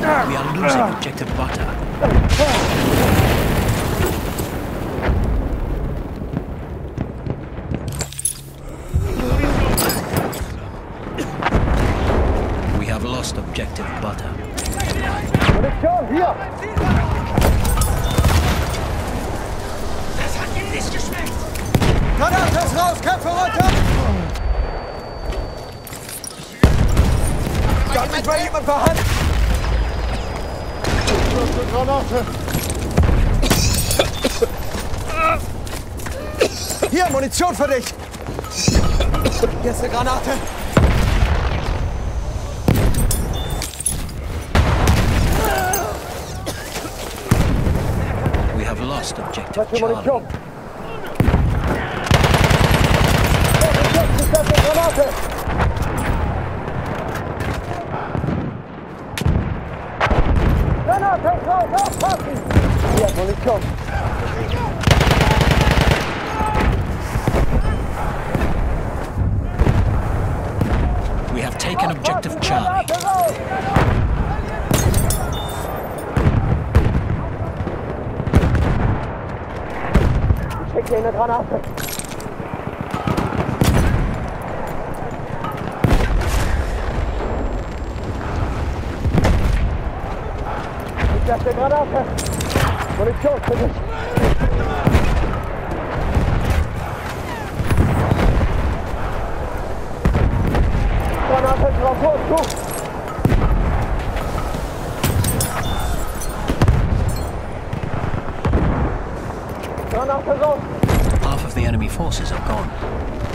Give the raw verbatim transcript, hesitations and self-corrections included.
We are losing objective butter. We have lost objective butter. Munition, hier! Das hat ihm nicht geschmeckt! Granate ist raus, Köpfe runter! Kann mich mal jemand verhandeln? Granate! Hier, Munition für dich! Hier ist eine Granate! We have lost objective Munition! Charlie. Granate! Granate raus, aufpassen! Hier, Munition! We have taken objective Charlie. Granate raus! Ich schicke dir eine Granate! Ich lasse Granate! Munition für dich! Granate drauf, hoch, hoch! Granate raus! Half of the enemy forces are gone.